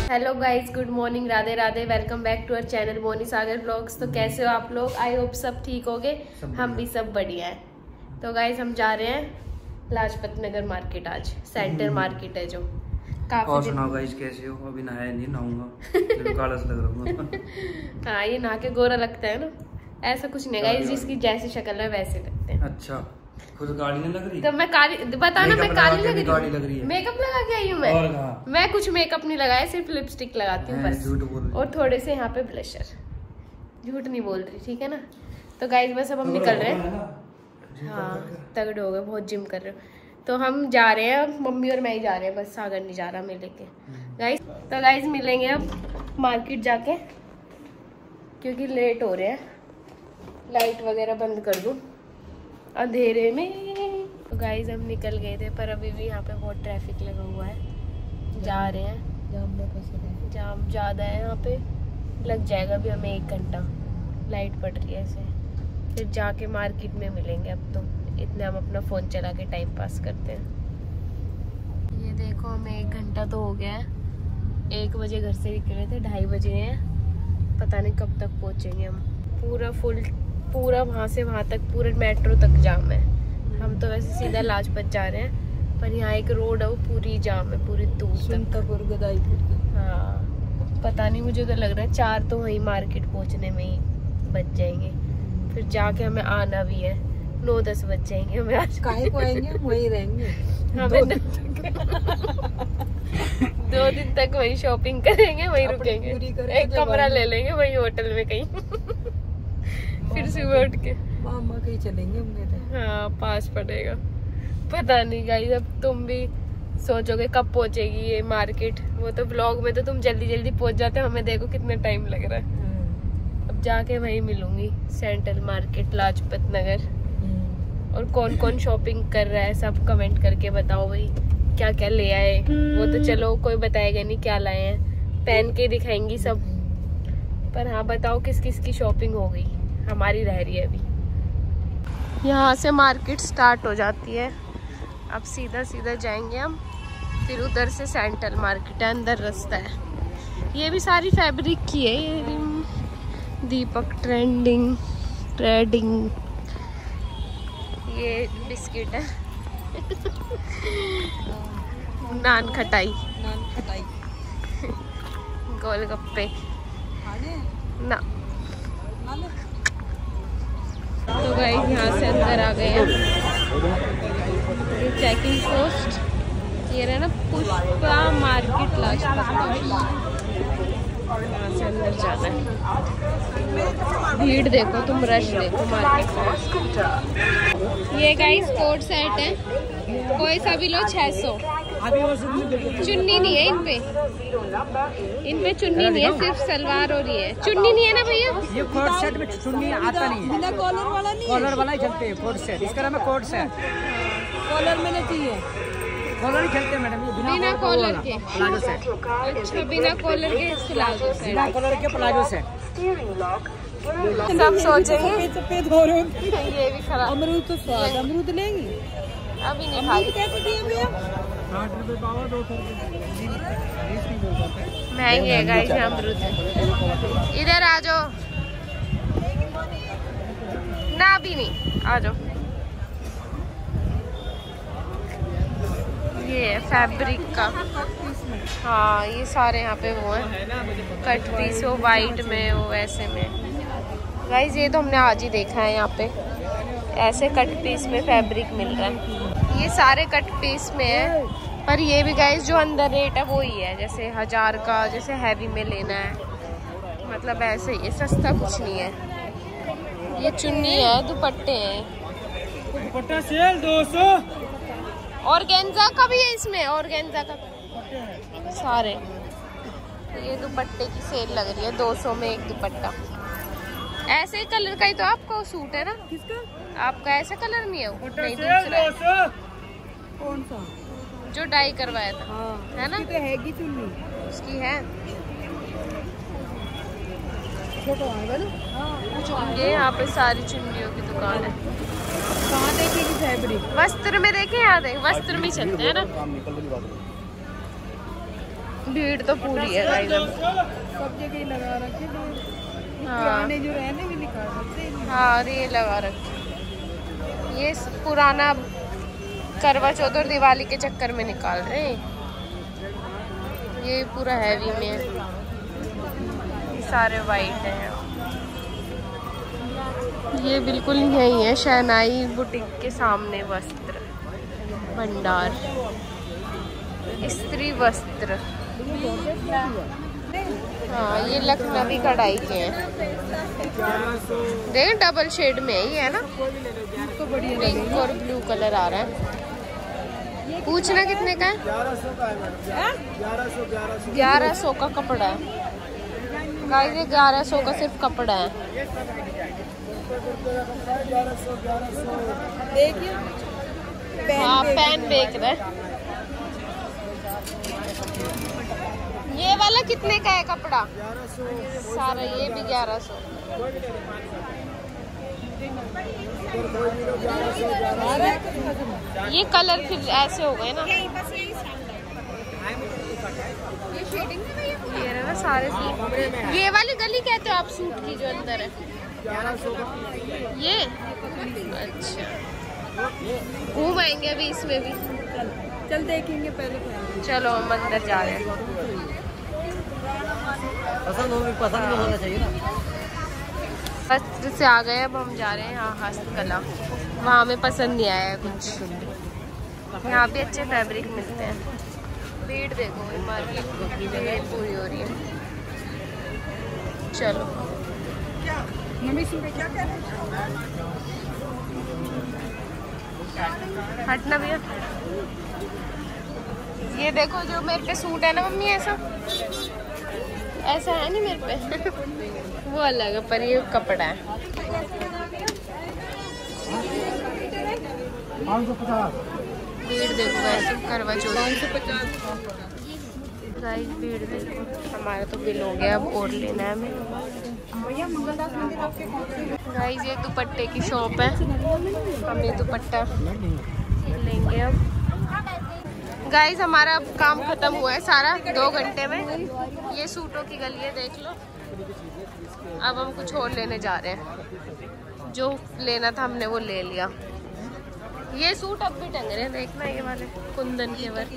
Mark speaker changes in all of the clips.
Speaker 1: Hello guys, good morning, Radhe Radhe. Welcome back to our channel Moni Sagar blogs. तो कैसे हो आप लोग? आई होप सब ठीक होगे। हम भी सब बढ़िया है। तो गाइज हम जा रहे हैं लाजपत नगर मार्केट। आज सेंटर मार्केट है जो काफी।
Speaker 2: और सुनाओ गाइज, कैसे हो? अभी नहाया नहीं, नहाऊंगा। काला सा लग रहा हूँ।
Speaker 1: हाँ, ये नहा के गोरा लगता है ना। ऐसा कुछ नहीं गाइज, जिसकी जैसी शक्ल है वैसे लगते हैं।
Speaker 2: अच्छा, खुद गाड़ी नहीं लग रही?
Speaker 1: तो मैं काली बताना, मैं काली लग
Speaker 2: रही है।
Speaker 1: मेकअप लगा के आई हूँ मैं कुछ मेकअप नहीं लगाया, सिर्फ लिपस्टिक लगाती हूँ बस।
Speaker 2: झूठ बोल रही।
Speaker 1: और थोड़े से यहाँ पे ब्लशर। झूठ नहीं बोल रही, ठीक है ना। तो गाइस बस अब हम निकल रहे हैं। हाँ, तगड़े हो गए, बहुत जिम कर रहे हो। तो हम जा रहे हैं, मम्मी और मैं ही जा रहे हैं, बस सागर नहीं जा रहा मैं लेके। गाइस तो गाइस मिलेंगे अब मार्केट जाके, क्योंकि लेट हो रहे हैं। लाइट वगैरह बंद कर दूँ अंधेरे में। तो गाइस हम निकल गए थे, पर अभी भी यहाँ पे बहुत ट्रैफिक लगा हुआ है। जा रहे हैं, जाम ज़्यादा है यहाँ पे, लग जाएगा अभी हमें 1 घंटा। लाइट पड़ रही है ऐसे। फिर जाके मार्केट में मिलेंगे। अब तो इतने हम अपना फ़ोन चला के टाइम पास करते हैं। ये देखो, हमें 1 घंटा तो हो गया है। 1 बजे घर से निकले थे, 2:30 बजे हैं। पता नहीं कब तक पहुँचेंगे हम। पूरा वहाँ से वहाँ तक पूरे मेट्रो तक जाम है। हम तो वैसे सीधा लाजपत जा रहे हैं, पर यहाँ एक रोड है वो पूरी जाम है, पूरी दूर तक। हाँ, पता नहीं, मुझे तो लग रहा है 4 तो वहीं मार्केट पहुँचने में ही बच जाएंगे। फिर जाके हमें आना भी है, 9-10 बज जाएंगे हमें। आज
Speaker 3: काहे को आएंगे, हम वहीं रहेंगे।
Speaker 1: हमें 2 दिन तक वहीं शॉपिंग करेंगे, वहीं रुकेंगे, एक कमरा ले लेंगे वहीं होटल में कहीं। फिर सुबह उठ के
Speaker 3: मामा कहीं चलेंगे हम।
Speaker 1: हाँ, पास पड़ेगा। पता नहीं गाइस, अब तुम भी सोचोगे कब पहुंचेगी ये मार्केट। वो तो ब्लॉग में तो तुम जल्दी जल्दी पहुंच जाते हो, हमें देखो कितना टाइम लग रहा है। अब जाके वहीं मिलूंगी, सेंट्रल मार्केट लाजपत नगर। और कौन कौन शॉपिंग कर रहा है सब कमेंट करके बताओ भाई, क्या क्या ले आए। वो तो चलो कोई बताएगा नहीं क्या लाए हैं, पहन के दिखाएंगी सब। पर हाँ, बताओ किस किस की शॉपिंग हो गई। हमारी रह रही है अभी। यहाँ से मार्केट स्टार्ट हो जाती है। अब सीधा सीधा जाएंगे हम, फिर उधर से सेंट्रल मार्केट है, अंदर रास्ता है। ये भी सारी फैब्रिक की है। ये दीपक ट्रेडिंग, ये बिस्किट है। नान खटाई गोलगप्पे ना। तो गाइस यहाँ से अंदर आ गए हैं। ये चेकिंग पोस्ट, ये रहा ना पुष्पा मार्केट लाजपत। यहाँ से अंदर जाना है। भीड़ देखो तुम, रश देखो मार्केट में। ये गाइस कोट सेट है, कोई सा भी लो 600। चुन्नी नहीं है इन पे चुन्नी नहीं है, सिर्फ सलवार और ये है। चुन्नी नहीं है ना भैया?
Speaker 3: ये कोट सेट में चुन्नी आता नहीं है, बिना कॉलर वाला नहीं है। कॉलर वाला ही चलते हैं कोट सेट, इसका नाम है कोट सेट। कॉलर में नहीं चाहिए, कॉलर ही चलते हैं मैडम। ये
Speaker 1: बिना कॉलर के
Speaker 3: प्लाजो सेट।
Speaker 1: अच्छा, बिना कॉलर के प्लाजो सेट।
Speaker 3: बिना कॉलर के प्लाजो सेट।
Speaker 1: सब सोचेंगे
Speaker 3: सफेद हो रहे
Speaker 1: ये भी खराब।
Speaker 3: अमरूद तो स्वाद, अमरूद लेंगे
Speaker 1: अभी नहीं खाली।
Speaker 3: कैसे दिए भैया?
Speaker 2: 8 रुपए पावा, 2
Speaker 1: महंगे है गाइस यहाँ अमरूद। इधर आ जाओ ना, अभी नहीं, आ जाओ। ये है फैब्रिक का। हाँ, ये सारे यहाँ पे वो हैं कट पीस, वो वाइट में, वो ऐसे में। गाइस ये तो हमने आज ही देखा है, यहाँ पे ऐसे कट पीस में फैब्रिक मिल रहा है। ये सारे कट पीस में है, पर ये भी गाइस जो अंदर रेट है वो ही है, जैसे 1000 का, जैसे हैवी में लेना है, मतलब ऐसे ही, सस्ता कुछ नहीं है। ये चुन्नी है, दुपट्टे हैं,
Speaker 3: दुपट्टा सेल 200।
Speaker 1: ऑर्गेन्जा का भी है इसमें, ऑर्गेन्जा का सारे। ये दुपट्टे की सेल लग रही है, 200 में एक दुपट्टा। ऐसे कलर का ही तो आपको सूट है ना?
Speaker 3: किसका?
Speaker 1: आपका ऐसा कलर नहीं है वो? नहीं, दूसरा है।
Speaker 3: कौन सा?
Speaker 1: जो डाई करवाया था।
Speaker 3: हाँ,
Speaker 1: है ना?
Speaker 3: तो हैगी चुन्नी,
Speaker 1: उसकी है।
Speaker 3: छोटा आएगा ना। हाँ,
Speaker 1: ये यहाँ पे सारी चुन्नियों की दुकान है।
Speaker 3: कहाँ देखेगी फैब्रिक?
Speaker 1: वस्त्र में देखे, यहाँ देख, वस्त्र में चलते हैं ना। भीड़ तो पूरी है गाइस।
Speaker 3: सब जगह लगा रखे पुराने जो रहने भी निकाल सकते हैं।
Speaker 1: हाँ ये लगा रखे, ये पुराना करवा चौथ और दिवाली के चक्कर में निकाल रहे हैं। ये पूरा हैवी में है, ये सारे वाइट हैं। ये बिल्कुल यही है शहनाई बुटीक के सामने वस्त्र भंडार, स्त्री वस्त्र। हाँ ये लखनवी कढ़ाई के हैं, देख डबल शेड में है ये, है ना, पिंक और ब्लू कलर आ रहा है। पूछना कितने का है? 1100 का कपड़ा है गाइस, ये 1100 का सिर्फ कपड़ा है।
Speaker 3: देखिए
Speaker 1: हाँ पेन बेच रहे। ये वाला कितने का है कपड़ा? सारा ये भी 1100। ये कलर फिर ऐसे हो गए ना, ये रहा ना सारे सूट। ये वाली गली कहते हो आप सूट की जो अंदर है? ये अच्छा, घूम आएंगे अभी इसमें भी।
Speaker 3: चल देखेंगे पहले।
Speaker 1: चलो हम अंदर जा रहे हैं।
Speaker 3: पसंद होना चाहिए ना।
Speaker 1: वस्त्र से आ गए, अब हम जा रहे हैं यहाँ हस्तकला। वहाँ हमें पसंद नहीं आया कुछ, यहाँ भी अच्छे फैब्रिक मिलते हैं। भीड़ देखो, मार्केट भीड़ पूरी हो रही है। चलो
Speaker 3: मम्मी सुबह क्या कह रहे
Speaker 1: हटना भैया। ये देखो जो मेरे पे सूट है ना मम्मी, ऐसा ऐसा है नहीं मेरे पे वो अलग है, पर ये कपड़ा है।
Speaker 3: 550।
Speaker 1: भीड़ देखो ऐसे करवा चौथ, 550 गाइस। भीड़ देखो, हमारा तो बिल हो गया, अब और लेना है हमें। गाइस ये दुपट्टे की शॉप है, हम ये दुपट्टा लेंगे अब। गाइस हमारा अब काम खत्म हुआ है सारा 2 घंटे में। ये सूटों की गली है, देख लो। अब हम कुछ और लेने जा रहे हैं, जो लेना था हमने वो ले लिया। ये सूट अब भी टंग रहे हैं, देखना ये वाले कुंदन के वर्क।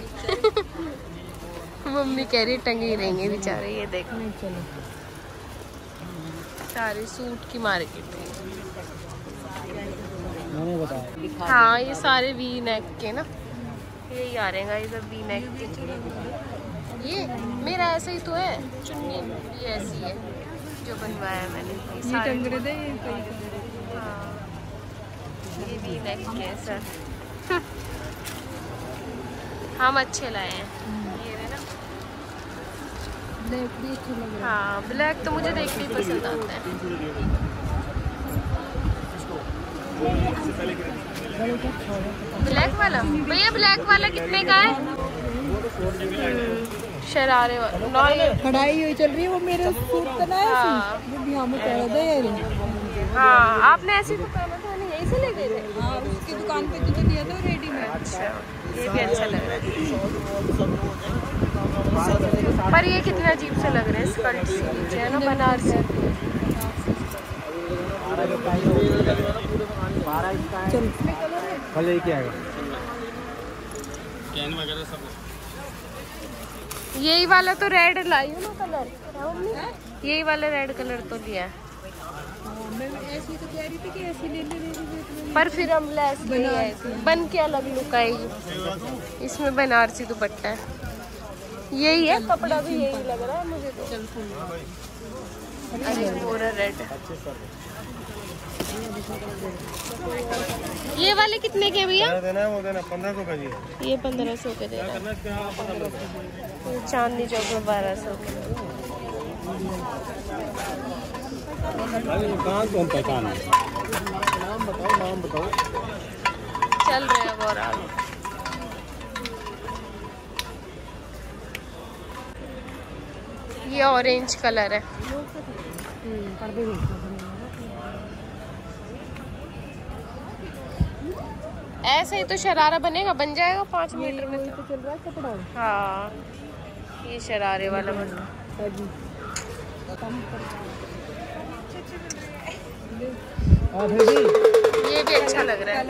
Speaker 1: मम्मी कह रही टंगे रहेंगे बेचारे। ये देखने चलो, सारे सूट की मार्केट है। हाँ ये सारे वी नेक के ना, यही आ रहे हैं गाइस अब वी नेक के। ये मेरा ऐसा ही तो है, चुन्नी ये ऐसी है जो बनवाया है मैंने। ये सारे हाँ ये वी नेक के सर। हम अच्छे लाए हैं, ये रहे ना।
Speaker 3: ब्लैक भी अच्छा लग रहा है।
Speaker 1: हाँ ब्लैक तो मुझे देखने ही पसंद आता है। ब्लैक वाला भैया, ब्लैक वाला कितने का है? शरारे वाला
Speaker 3: कढ़ाई हुई चल रही है, वो मेरे सूट का ना है।
Speaker 1: हाँ।
Speaker 3: वो भी हमें कह रहे थे।
Speaker 1: हाँ आपने ऐसी दुकान था ना, यहीं से ले गए थे?
Speaker 3: हाँ उसकी दुकान पे तो दिया था रेडीमेड।
Speaker 1: अच्छा ये भी अच्छा लग रहा है, पर ये कितना अजीब से लग रहा है। स्कर्ट सी नीचे है ना बनारसी।
Speaker 3: चल
Speaker 2: कल क्या है
Speaker 1: यही वाला तो रेड लाई हूँ ना कलर, यही वाला रेड कलर तो लिया है।
Speaker 3: मैं ऐसी तो कह रही थी कि ऐसी ले ले
Speaker 1: पर फिर हम लेस बन के अलग लुक आएगी। इसमें बनारसी दुपट्टा है, यही है कपड़ा भी यही लग रहा है मुझे तो। अरे पूरा रेड। ये वाले कितने के भैया?
Speaker 2: वो देना 1500 का जी।
Speaker 1: ये 1500 के दे रहा है। चांदनी चौक में 1200 के।
Speaker 2: कहाँ कौन पहचान है? नाम बताओ।
Speaker 1: चल रहे हैं और आगे। ये ऑरेंज कलर है। ऐसे ही तो शरारा बनेगा, बन जाएगा 5 मीटर में तो।
Speaker 3: चल रहा है कपड़ा।
Speaker 1: हाँ ये शरारे वाला बना। ये भी अच्छा लग रहा है।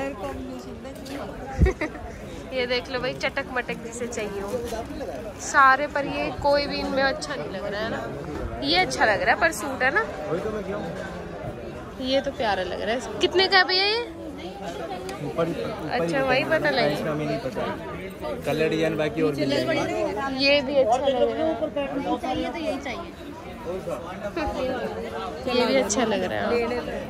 Speaker 1: ये देख लो भाई, चटक मटक जिसे चाहिए हो सारे, पर ये कोई भी इनमें अच्छा नहीं लग रहा है ना। ये अच्छा लग रहा है पर सूट है ना, ये तो प्यारा लग रहा है। कितने का है भैया ये? अच्छा वही पता लगे,
Speaker 2: कलर डिजाइन बाकी और भी जाएंगे।
Speaker 1: ये भी अच्छा लग रहा है,
Speaker 4: चाहिए तो यही चाहिए।
Speaker 1: ये भी अच्छा लग रहा है।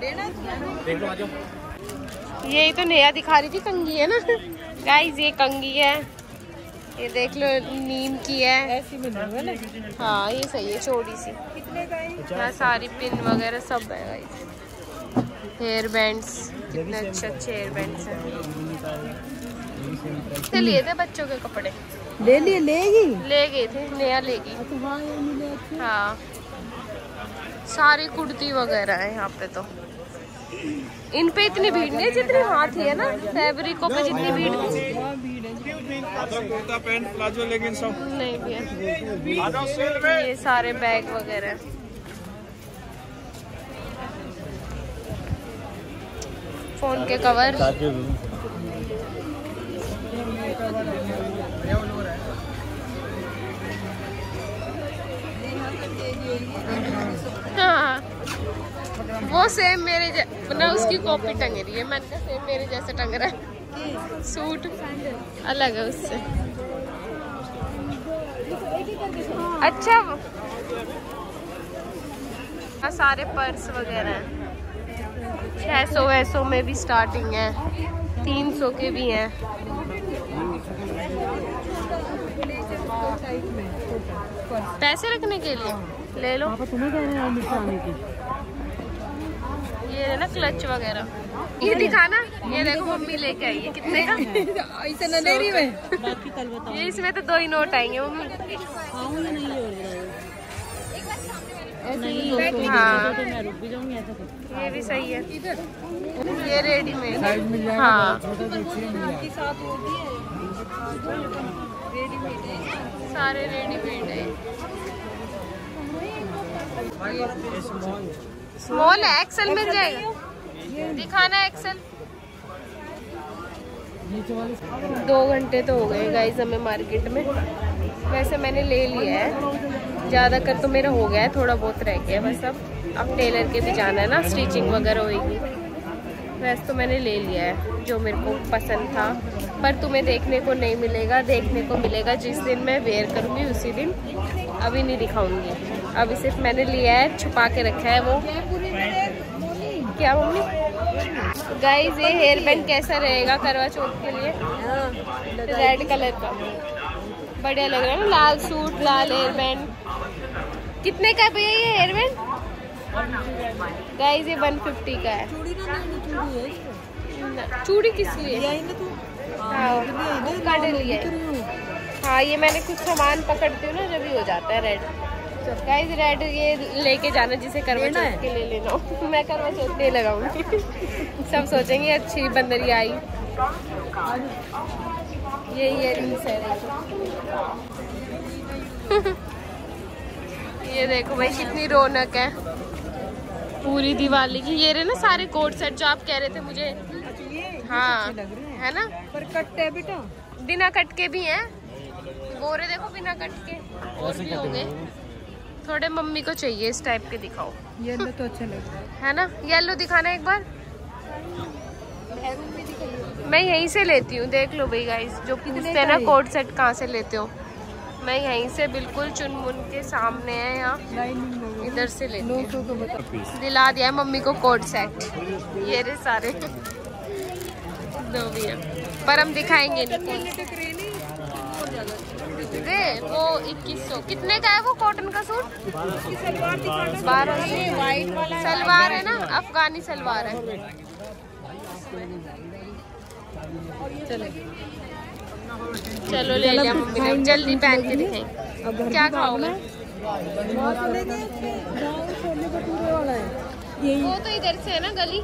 Speaker 1: यही तो नया दिखा रही थी, कंघी है ना गाइस, ये कंघी है। ये देख लो नीम की है,
Speaker 3: ऐसी मिलेगा ना।
Speaker 1: हाँ ये सही है, छोटी सी। यहाँ सारी पिन वगैरह सब है गाइस। हेयर बैंड्स, कितने अच्छे अच्छे हेयर बैंड्स हैं। से लिए थे बच्चों के कपड़े,
Speaker 3: ले लिए, लेगी।
Speaker 1: ले गए थे, नया ले गई।
Speaker 3: हाँ ये मिले अच्छे।
Speaker 1: हाँ सारी कुर्ती वगैरह है यहाँ पे। तो इन पे इतनी भीड़ नहीं है जितनी वहाँ थी, है ना। फैब्रिकों पे जितनी भीड़ थी
Speaker 2: प्लाजो लेकिन सब
Speaker 1: नहीं भी है। ये सारे बैग वगैरह, फोन के कवर, हाँ वो सेम मेरे ना, उसकी कॉपी टंग रही है। मैंने कहा सेम मेरे जैसे टंग रहा है। सूट अलग है उससे। अच्छा सारे पर्स वगैरह हैं, 600 में भी स्टार्टिंग है, 300 के भी हैं। पैसे रखने के लिए ले लो।
Speaker 3: तुम्हें कह रहे हैं मिठाने की।
Speaker 1: ये है ना क्लच वगैरह, ये दिखाना। ये देखो मम्मी लेके आई है, कितने का?
Speaker 3: ऐसे न ले रही मैं। बाकी कल बताऊं।
Speaker 1: ये इसमें तो 2 ही नोट आएंगे मम्मी। हाँ
Speaker 3: मैं रुक भी जाऊंगी ऐसा कुछ।
Speaker 1: ये भी सही है। ये रेडीमेड, हाँ सारे रेडीमेड है। स्मॉल है, एक्सेल मिल जाएगा। दिखाना एक्सेल। 2 घंटे तो हो गए गाइस हमें मार्केट में। वैसे मैंने ले लिया है, ज़्यादातर तो मेरा हो गया है, थोड़ा बहुत रह गया बस। अब टेलर के भी जाना है ना, स्टिचिंग वगैरह होएगी। वैसे तो मैंने ले लिया है जो मेरे को पसंद था, पर तुम्हें देखने को नहीं मिलेगा। देखने को मिलेगा जिस दिन मैं वेयर करूँगी उसी दिन, अभी नहीं दिखाऊंगी। अभी सिर्फ मैंने लिया है, छुपा के रखा है वो। क्या मम्मी? गाइस ये हेयर बैंड कैसा रहेगा करवा चौथ के लिए? रेड कलर का बढ़िया लग रहा है ना, लाल सूट, लाल हेयर बैंड। कितने का है भैया ये हेयर बैंड? गाइस ये 150 का है। चूड़ी किस लिए? हाँ वो काट लिया है। हाँ ये मैंने कुछ सामान पकड़ती हूँ ना, जब ही हो जाता है रेड। गाइस रेड ये लेके जाना जिसे करवा चौथ के लिए लेना हो। मैं करवा चौथ नहीं लगाऊंगी। सब सोचेंगे अच्छी बंदरी आई। ये इयररिंग्स है ये देखो भाई कितनी रौनक है पूरी दिवाली की। ये रहे ना सारे कोट सेट जो आप कह रहे थे मुझे। हाँ है ना,
Speaker 3: पर कट है बेटा,
Speaker 1: बिना कट के भी हैं। गोरे देखो बिना कट के और भी होंगे। थोड़े मम्मी को चाहिए इस टाइप के, दिखाओ।
Speaker 3: येलो तो अच्छा लग रहा
Speaker 1: है ना, येलो दिखाना एक बार। मैं यहीं से लेती हूँ, देख लो भाई गाइस, जो पूछते हैं ना कोट सेट कहाँ से लेते हो, मैं यहीं से बिल्कुल चुनमुन के सामने है यहाँ, इधर से लेती हूँ। दिला दिया है मम्मी को कोट सेट। ये रे सारे दो भी है, पर हम दिखाएंगे नहीं। दे वो 2100। कितने का है वो कॉटन का सूट? 1200। वाइट वाला सलवार है ना, अफगानी सलवार है। चलो ले लिया मम्मी ने, जल्दी पहन के दिखाएंगे। क्या खाओगे? वो तो इधर से है ना गली।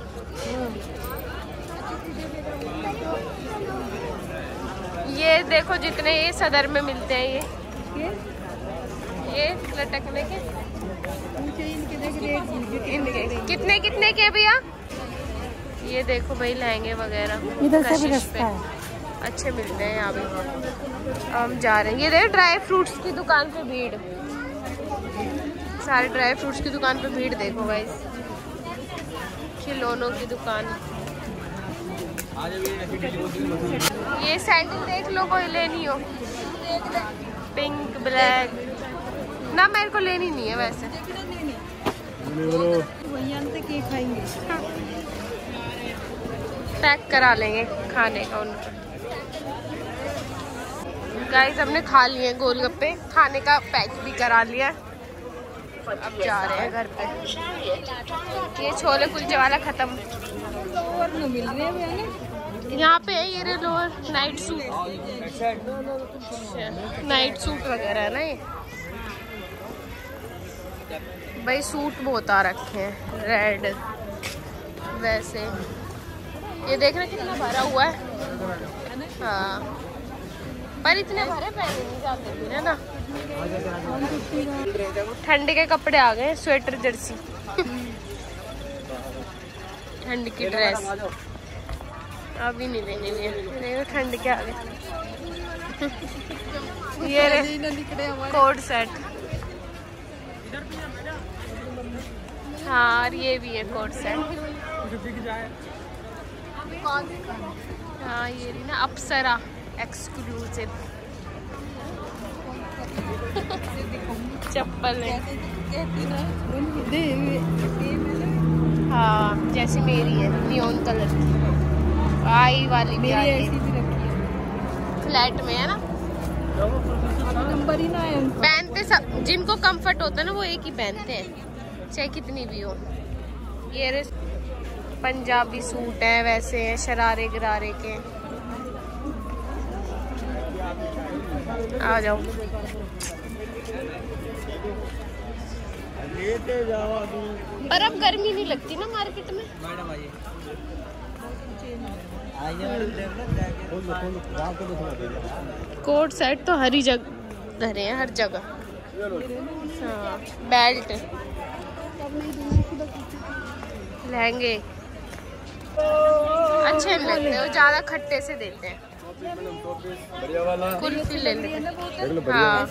Speaker 1: ये देखो जितने ये सदर में मिलते हैं, ये लटकने के कितने कितने के भैया? ये देखो भाई लहंगे वगैरह
Speaker 3: इधर से भी
Speaker 1: कशिश पे
Speaker 3: रास्ता है।
Speaker 1: अच्छे मिलते हैं यहाँ पे। हम जा रहे हैं। ये देखो ड्राई फ्रूट्स की दुकान पे भीड़, सारे ड्राई फ्रूट्स की दुकान पे भीड़ देखो गाइस। खिलौनों की दुकान। ये सैंडल देख लो, कोई लेनी हो। पिंक ब्लैक ना, मेरे को लेनी नहीं है वैसे। पैक करा लेंगे खाने का उनको। गाइस हमने खा लिए गोलगप्पे, खाने का पैक भी करा लिया। अब जा रहे हैं घर पे। ये छोले कुलचे वाला खत्म। यहाँ पे है ये lower night suit, night suit वगैरह है ना ये। भाई सूट बहुत आ रखे हैं रेड वैसे। ये देखना कितना भरा हुआ है। हाँ पर इतने भरे पहने नहीं जाते फिर, है ना। ठंड के कपड़े आ गए, स्वेटर जर्सी ठंड की ड्रेस अभी नहीं लेनी है, ठंड के आ गए। ये कोट सेट। हाँ और ये भी है कोट सेट। हाँ ये रही ना अप्सरा एक्सक्लूसिव चप्पल है। हाँ जैसे मेरी है नियॉन कलर की। आई वाली भी फ्लैट में है ना।
Speaker 3: नंबर ही ना है।
Speaker 1: पहनते सब, जिनको कंफर्ट होता है ना वो एक ही पहनते हैं चाहे कितनी भी हो। ये पंजाबी सूट है वैसे है, शरारे गरारे के। आ जाओ। पर अब गर्मी नहीं लगती ना मार्केट में। कोट सेट तो हर ही जगह धरे हैं, हर जगह। हाँ बेल्ट, लहंगे अच्छे नहीं लगते, वो ज्यादा खट्टे से देते हैं। कुल्फी ले ले। हाँ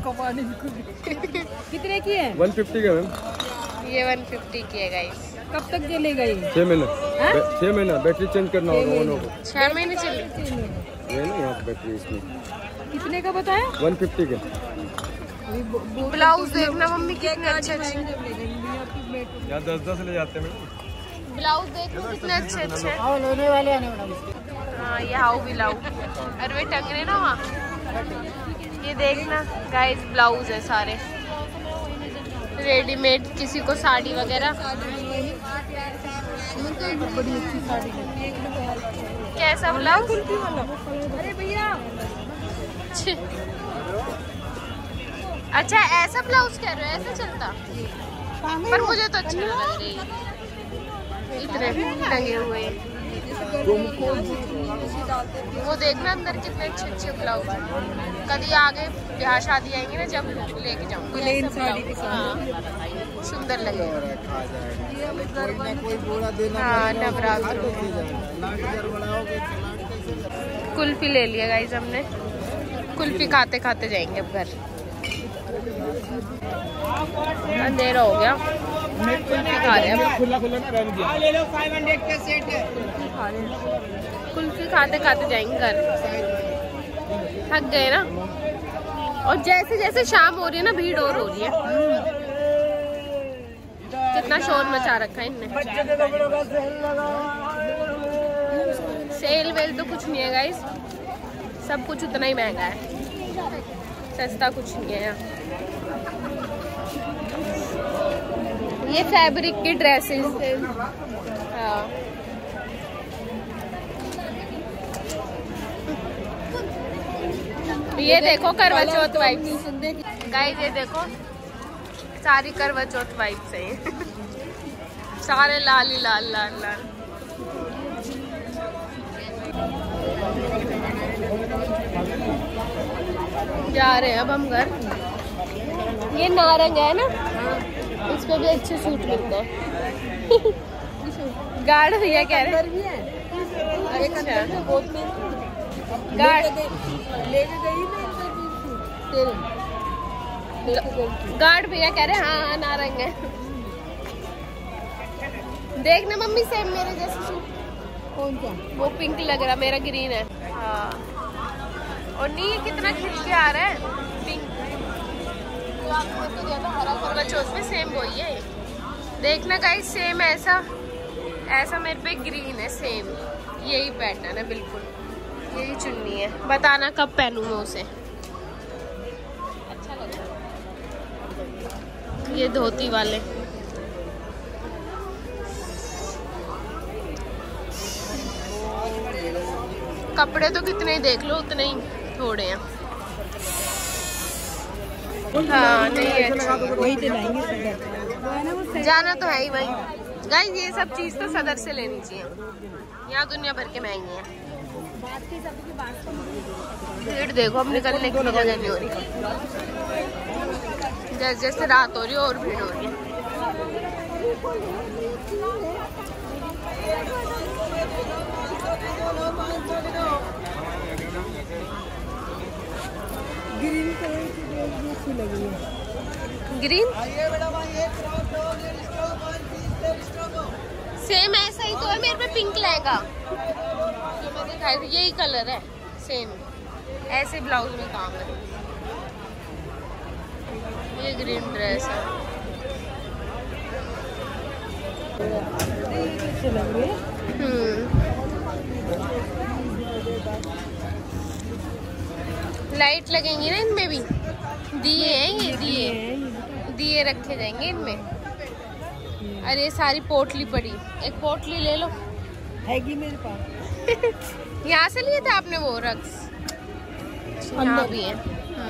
Speaker 3: कितने की है?
Speaker 5: 150 का मैम।
Speaker 1: ये 150 की है गाइस।
Speaker 3: कब तक चलेगा ये?
Speaker 5: 6 महीना। 6 महीना बैटरी चेंज करना होगा दोनों को।
Speaker 1: 6 महीने चले।
Speaker 5: ये ना यहाँ बैटरी इसमें।
Speaker 3: कितने का बताया?
Speaker 5: 150 के।
Speaker 1: ब्लाउज देखना मम्मी कितने अच्छे अच्छे।
Speaker 5: यहाँ 10-10 ले जाते हैं।
Speaker 1: ब्लाउज देखो कितने अच्छे अच्छे।
Speaker 3: लेने वाले आने वाला।
Speaker 1: हाँ ये हाउ भी लाऊ। अरे वे टंग रहे ना वहाँ। ये देखना गाइस ब्लाउज है सारे रेडीमेड। किसी को साड़ी वगैरह।
Speaker 3: बड़ी अच्छी साड़ी
Speaker 1: कैसा ब्लाउज?
Speaker 3: अरे भैया
Speaker 1: अच्छा ऐसा ब्लाउज कह रहे हो, ऐसा चलता? पर मुझे तो अच्छा लग रही है इतने टंगे हुए। वो देखना अंदर कितने अच्छे अच्छे ब्लाउज। कभी आगे ब्याह शादी आएंगे ना जब लेके जाऊंगी
Speaker 3: प्लेन साड़ी के साथ।
Speaker 1: हाँ सुंदर लगेगा। हाँ नवरात्र। कुल्फी ले लिया गाइस हमने। कुल्फी खाते खाते जाएंगे अब घर। अंधेरा हो गया। कुल्फी खा रहे हैं। कुल्फी खाते खाते जाएंगे घर। थक गए ना। और जैसे जैसे शाम हो रही है ना भीड़ और हो रही है। कितना शोर मचा रखा है इनने। सेल वेल तो कुछ नहीं है गाइस, सब कुछ उतना ही महंगा है, सस्ता कुछ नहीं है यहाँ। ये फैब्रिक की ड्रेसेस। हाँ ये देखो करवा चौथ वाइब्स गाइस। ये देखो सारी करवा चौथ वाइब्स है। सारे लाल ही लाल लाल लाल। जा रहे हैं अब हम घर। ये नारंग है ना, इस पे भी अच्छे सूट लगता है। गार्ड भैया कह रहे हैं अच्छा गार्ड गार्ड भैया कह रहे हैं हाँ नारंग है। देखना मम्मी सेम मेरे जैसे सूट।
Speaker 3: कौन सा?
Speaker 1: वो पिंक लग रहा, मेरा ग्रीन है। हाँ और नहीं ये कितना खिंच के आ रहा है पिंक। हरा करवा चौथ में सेम वही है। देखना गाइस सेम ऐसा मेरे पे ग्रीन है सेम, यही पैटर्न है बिल्कुल, यही चुन्नी है। बताना कब पहनूं मैं उसे। अच्छा लग रहा है ये धोती वाले। कपड़े तो कितने ही देख लो उतने ही थोड़े हैं। हाँ नहीं है
Speaker 3: वही दिलाएंगे।
Speaker 1: जाना तो है ही वही। गाइस ये सब चीज तो सदर से लेनी चाहिए, यहाँ दुनिया भर के महंगी है। भीड़ देखो अब निकलने की जगह नहीं हो रही, जैसे जैसे रात हो रही है और भीड़ हो रही है।
Speaker 3: ग्रीन कलर की अच्छी लगी है।
Speaker 1: ग्रीन सेम ऐसा ही तो है मेरे पे पिंक लहंगा जो मैं दिखाई थी, यही कलर है सेम, ऐसे ब्लाउज में काम है। ये ग्रीन ड्रेस है।
Speaker 3: अच्छी लग रही है।
Speaker 1: लाइट लगेंगी ना इनमें भी, दिए हैं ये दिए रखे जाएंगे इनमें। अरे सारी पोटली पड़ी, एक पोटली ले लो।
Speaker 3: हैगी मेरे पास।
Speaker 1: यहाँ से लिए थे आपने वो रक्स? यहाँ भी है।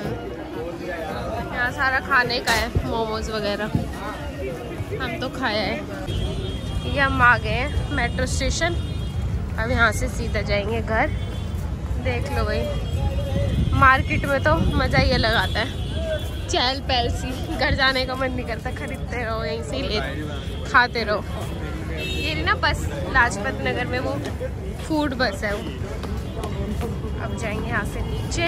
Speaker 1: यहाँ सारा खाने का है, मोमोज वगैरह हम तो खाया है। ये हम आ गए हैं मेट्रो स्टेशन, अब यहाँ से सीधा जाएंगे घर। देख लो भाई मार्केट में तो मज़ा ही अलग आता है, चहल पहल सी, घर जाने का मन नहीं करता, खरीदते रहो यहीं से ले खाते रहो। ये ना बस लाजपत नगर में वो फूड बस है वो। अब जाएंगे यहाँ से नीचे।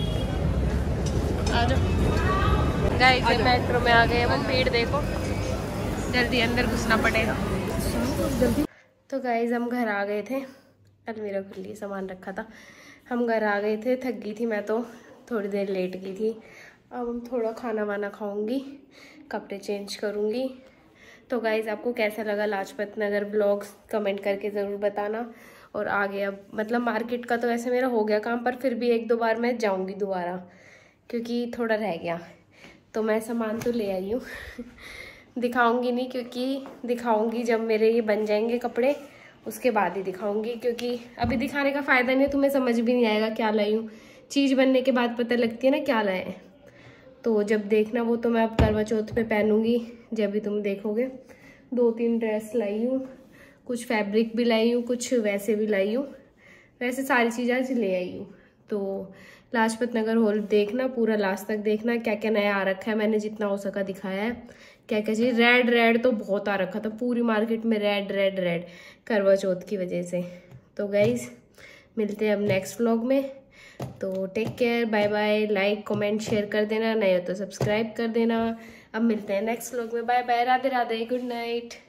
Speaker 1: आ जाओ गाइस, मेट्रो में आ गए। वो भीड़ देखो, जल्दी अंदर घुसना पड़ेगा। तो गाइस हम घर आ गए थे, अलमीरा खुली सामान रखा था, हम घर आ गए थे। थक गई थी मैं तो, थोड़ी देर लेट गई थी। अब हम थोड़ा खाना वाना खाऊंगी, कपड़े चेंज करूंगी। तो गाइस आपको कैसा लगा लाजपत नगर ब्लॉग्स कमेंट करके ज़रूर बताना। और आगे अब मतलब मार्केट का तो वैसे मेरा हो गया काम, पर फिर भी एक दो बार मैं जाऊंगी दोबारा क्योंकि थोड़ा रह गया। तो मैं सामान तो ले आई हूँ दिखाऊंगी नहीं, क्योंकि दिखाऊंगी जब मेरे ये बन जाएंगे कपड़े, उसके बाद ही दिखाऊंगी। क्योंकि अभी दिखाने का फ़ायदा नहीं, तुम्हें समझ भी नहीं आएगा क्या लाई हूँ। चीज़ बनने के बाद पता लगती है ना क्या लाए हैं। तो जब देखना वो तो मैं अब करवा चौथ पे पहनूंगी, जब भी तुम देखोगे। 2-3 ड्रेस लाई हूँ, कुछ फैब्रिक भी लाई हूँ, कुछ वैसे भी लाई हूँ। वैसे सारी चीज़ें आज ले आई हूँ। तो लाजपत नगर हॉल देखना, पूरा लास्ट तक देखना, क्या क्या नया आ रखा है। मैंने जितना हो सका दिखाया है। क्या क्या चीज़, रेड तो बहुत आ रखा था पूरी मार्केट में, रेड करवा चौथ की वजह से। तो गाइज मिलते हैं अब नेक्स्ट व्लॉग में। तो take care, bye bye. Like comment share कर देना, नहीं हो तो सब्सक्राइब कर देना। अब मिलते हैं नेक्स्ट व्लॉग में। Bye bye, Radhe Radhe, good night.